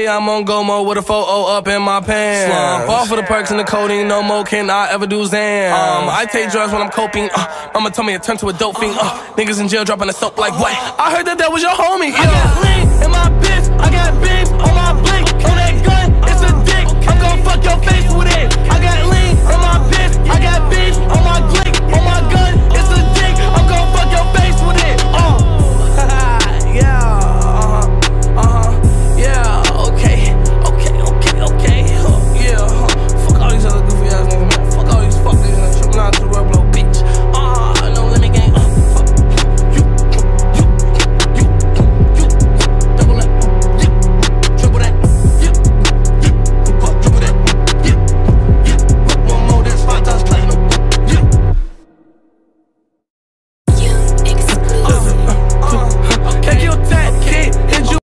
day I'm on go mode with a photo up in my pants. Fall for the perks and the codeine, no more can I ever do Zan. I take drugs when I'm coping. Mama told me it turned to a dope fiend. Niggas in jail dropping the soap like what? I heard that was your homie. I got lean in my bitch, I got beef.